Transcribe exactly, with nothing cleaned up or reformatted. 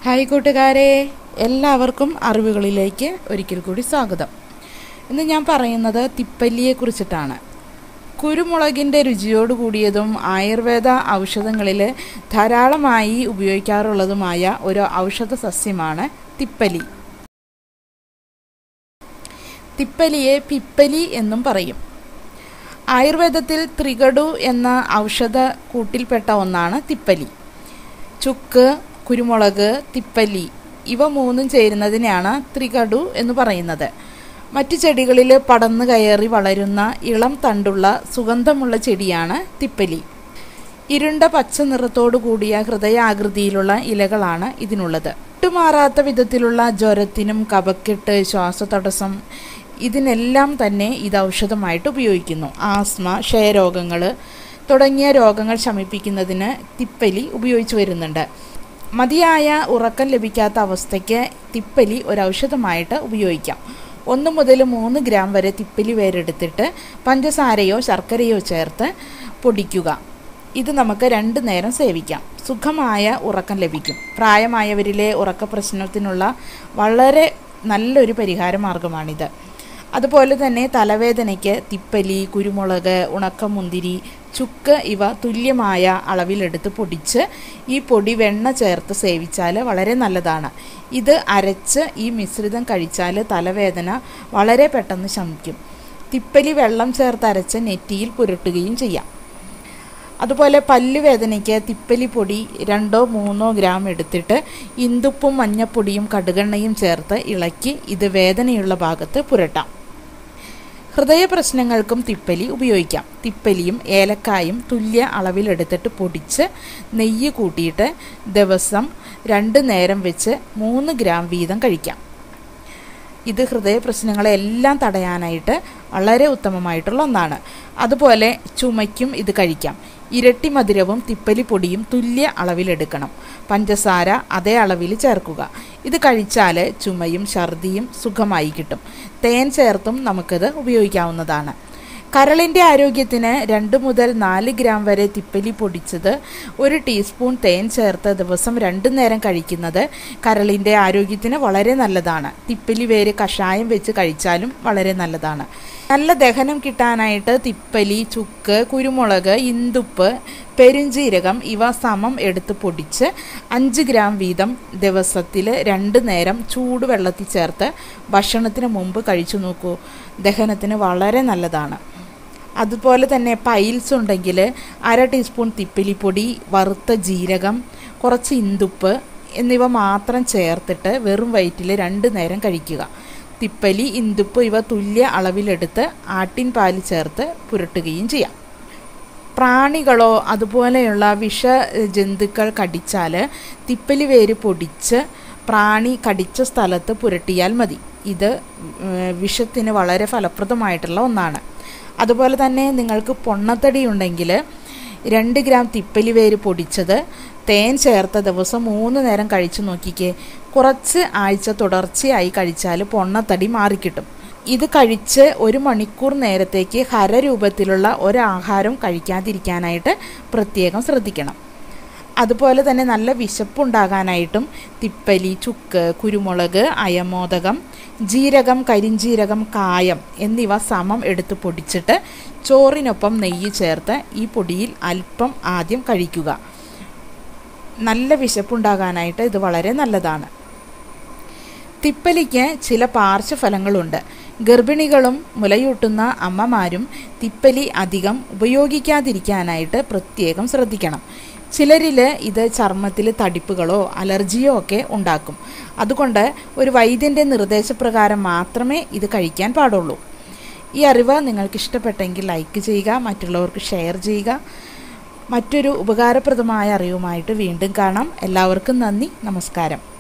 Hi കൂട്ടുകാരെ, എല്ലാവർക്കും അറിവുകളിലേക്ക് ഒരിക്കൽ കൂടി സ്വാഗതം. ഇന്ന് ഞാൻ പറയുന്നത് തിപ്പല്ലിയെ കുറിച്ചിട്ടാണ്. കുരുമുളകിൻ്റെ രുചിയോട് കൂടിയതും ആയുർവേദ ഔഷധങ്ങളിൽ ധാരാളമായി ഉപയോഗിക്കാറുള്ളതുമായ ഒരു ഔഷധ സസ്യമാണ് തിപ്പല്ലി. തിപ്പല്ലിയെ പിപ്പലി എന്നും പറയും. ആയുർവേദത്തിൽ ത്രികടു എന്ന ഔഷധ കൂട്ടിൽപ്പെട്ട ഒന്നാണ് തിപ്പല്ലി. ചുക്ക്, കുരുമുളക്, തിപ്പല്ലി ഇവ മൂന്നും ചേരുന്നതിനെയാണ് ത്രികടു എന്ന് പറയുന്നത്. മറ്റു ചെടികളിൽ പടർന്നു കയറി വളരുന്ന ഇളം തണ്ടുള്ള സുഗന്ധമുള്ള ചെടിയാണ് തിപ്പല്ലി. ഇരുണ്ട പച്ച നിറത്തോടു കൂടിയ ഹൃദയാകൃതിയിലുള്ള ഇലകളാണ് ഇതിനുള്ളത്. വിട്ടുമാറാത്ത വിധത്തിലുള്ള ജ്വരത്തിനും കഫക്കെട്ട്, ശ്വാസതടസ്സം ഇതിനെല്ലാം തന്നെ ഇത് ഔഷധമായിട്ട് ഉപയോഗിക്കുന്നു. ആസ്മ, ക്ഷയരോഗങ്ങൾ തുടങ്ങിയ രോഗങ്ങൾ ശമിപ്പിക്കുന്നതിന് തിപ്പല്ലി ഉപയോഗിച്ചു വരുന്നുണ്ട്. മതിയായ ഉറക്കം ലഭിക്കാത്ത അവസ്ഥയ്ക്ക് തിപ്പല്ലി ഒരു ഔഷധമായിട്ട് ഉപയോഗിക്കാം. ഒന്ന് മുതൽ മൂന്ന് ഗ്രാം വരെ തിപ്പല്ലി വേരെടുത്തിട്ട് പഞ്ചസാരയോ ശർക്കരയോ ചേർത്ത് പൊടിക്കുക. ഇത് നമുക്ക് രണ്ട് നേരം സേവിക്കാം. സുഖമായ ഉറക്കം ലഭിക്കും. പ്രായമായവരിലെ ഉറക്ക പ്രശ്നത്തിനുള്ള വളരെ നല്ലൊരു പരിഹാര മാർഗമാണിത്. അതുപോലെ തന്നെ തലവേദനയ്ക്ക് തിപ്പല്ലി, കുരുമുളക്, ഉണക്കമുന്തിരി, ചുക്ക് ഇവ തുല്യമായ അളവിലെടുത്ത് പൊടിച്ച് ഈ പൊടി വെണ്ണ ചേർത്ത് സേവിച്ചാൽ വളരെ നല്ലതാണ്. ഇത് അരച്ച് ഈ മിശ്രിതം കഴിച്ചാൽ തലവേദന വളരെ പെട്ടെന്ന് ശമിക്കും. തിപ്പല്ലി വെള്ളം ചേർത്ത് അരച്ച് നെറ്റിയിൽ പുരട്ടുകയും ചെയ്യാം. അതുപോലെ പല്ലുവേദനയ്ക്ക് തിപ്പല്ലി പൊടി രണ്ടോ മൂന്നോ ഗ്രാം എടുത്തിട്ട് ഇന്ദുപ്പും മഞ്ഞപ്പൊടിയും കടുകെണ്ണയും ചേർത്ത് ഇളക്കി ഇത് വേദനയുള്ള ഭാഗത്ത് പുരട്ടാം. ഹൃദയ പ്രശ്നങ്ങൾക്കും തിപ്പല്ലി ഉപയോഗിക്കാം. തിപ്പല്ലിയും ഏലക്കായും തുല്യ അളവിലെടുത്തിട്ട് പൊടിച്ച് നെയ്യ് കൂട്ടിയിട്ട് ദിവസം രണ്ട് നേരം വെച്ച് മൂന്ന് ഗ്രാം വീതം കഴിക്കാം. ഇത് ഹൃദയ പ്രശ്നങ്ങളെല്ലാം തടയാനായിട്ട് വളരെ ഉത്തമമായിട്ടുള്ള ഒന്നാണ്. അതുപോലെ ചുമയ്ക്കും ഇത് കഴിക്കാം. ഇരട്ടി മധുരവും തിപ്പല്ലി പൊടിയും തുല്യ അളവിലെടുക്കണം. പഞ്ചസാര അതേ അളവിൽ ചേർക്കുക. ഇത് കഴിച്ചാൽ ചുമയും ഛർദിയും സുഖമായി കിട്ടും. തേൻ ചേർത്തും നമുക്കിത് ഉപയോഗിക്കാവുന്നതാണ്. കരളിൻ്റെ ആരോഗ്യത്തിന് രണ്ട് മുതൽ നാല് ഗ്രാം വരെ തിപ്പല്ലി പൊടിച്ചത് ഒരു ടീസ്പൂൺ തേൻ ചേർത്ത് ദിവസം രണ്ട് നേരം കഴിക്കുന്നത് കരളിൻ്റെ ആരോഗ്യത്തിന് വളരെ നല്ലതാണ്. തിപ്പല്ലി വേര് കഷായം വെച്ച് കഴിച്ചാലും വളരെ നല്ലതാണ്. നല്ല ദഹനം കിട്ടാനായിട്ട് തിപ്പല്ലി, ചുക്ക്, കുരുമുളക്, ഇന്ദുപ്പ്, പെരുംജീരകം ഇവ സമം എടുത്ത് പൊടിച്ച് അഞ്ച് ഗ്രാം വീതം ദിവസത്തിൽ രണ്ട് നേരം ചൂടുവെള്ളത്തിൽ ചേർത്ത് ഭക്ഷണത്തിന് മുമ്പ് കഴിച്ചു നോക്കൂ. ദഹനത്തിന് വളരെ നല്ലതാണ്. അതുപോലെ തന്നെ പൈൽസ് ഉണ്ടെങ്കിൽ അര ടീസ്പൂൺ തിപ്പല്ലിപ്പൊടി, വറുത്ത ജീരകം, കുറച്ച് ഇന്ദുപ്പ് എന്നിവ മാത്രം ചേർത്തിട്ട് വെറും വയറ്റിൽ രണ്ട് നേരം കഴിക്കുക. തിപ്പല്ലി, ഇന്ദുപ്പ് ഇവ തുല്യ അളവിലെടുത്ത് ആട്ടിൻ പാല് ചേർത്ത് പുരട്ടുകയും ചെയ്യാം. പ്രാണികളോ അതുപോലെയുള്ള വിഷ ജന്തുക്കൾ കടിച്ചാൽ തിപ്പല്ലി വേര് പൊടിച്ച് പ്രാണി കടിച്ച സ്ഥലത്ത് പുരട്ടിയാൽ മതി. ഇത് വിഷത്തിന് വളരെ ഫലപ്രദമായിട്ടുള്ള ഒന്നാണ്. അതുപോലെ തന്നെ നിങ്ങൾക്ക് പൊണ്ണത്തടി ഉണ്ടെങ്കിൽ രണ്ട് ഗ്രാം തിപ്പല്ലി വേര് പൊടിച്ചത് തേൻ ചേർത്ത ദിവസം മൂന്ന് നേരം കഴിച്ചു നോക്കിക്കേ. കുറച്ച് ആഴ്ച തുടർച്ചയായി കഴിച്ചാൽ പൊണ്ണത്തടി മാറിക്കിട്ടും. ഇത് കഴിച്ച് ഒരു മണിക്കൂർ നേരത്തേക്ക് ഹരരൂപത്തിലുള്ള ഒരാഹാരം കഴിക്കാതിരിക്കാനായിട്ട് പ്രത്യേകം ശ്രദ്ധിക്കണം. അതുപോലെ തന്നെ നല്ല വിശപ്പുണ്ടാകാനായിട്ടും തിപ്പല്ലി, ചുക്ക്, കുരുമുളക്, അയമോദകം, ജീരകം, കരിഞ്ജീരകം, കായം എന്നിവ സമം എടുത്ത് പൊടിച്ചിട്ട് ചോറിനൊപ്പം നെയ്യ് ചേർത്ത് ഈ പൊടിയിൽ അല്പം ആദ്യം കഴിക്കുക. നല്ല വിശപ്പുണ്ടാകാനായിട്ട് ഇത് വളരെ നല്ലതാണ്. തിപ്പല്ലിക്ക് ചില പാർശ്വഫലങ്ങളുണ്ട്. ഗർഭിണികളും മുലയൂട്ടുന്ന അമ്മമാരും തിപ്പല്ലി അധികം ഉപയോഗിക്കാതിരിക്കാനായിട്ട് പ്രത്യേകം ശ്രദ്ധിക്കണം. ചിലരിൽ ഇത് ചർമ്മത്തിൽ തടിപ്പുകളോ അലർജിയോ ഒക്കെ ഉണ്ടാക്കും. അതുകൊണ്ട് ഒരു വൈദ്യൻ്റെ നിർദ്ദേശപ്രകാരം മാത്രമേ ഇത് കഴിക്കാൻ പാടുള്ളൂ. ഈ അറിവ് നിങ്ങൾക്ക് ഇഷ്ടപ്പെട്ടെങ്കിൽ ലൈക്ക് ചെയ്യുക, മറ്റുള്ളവർക്ക് ഷെയർ ചെയ്യുക. മറ്റൊരു ഉപകാരപ്രദമായ അറിവുമായിട്ട് വീണ്ടും കാണാം. എല്ലാവർക്കും നന്ദി, നമസ്കാരം.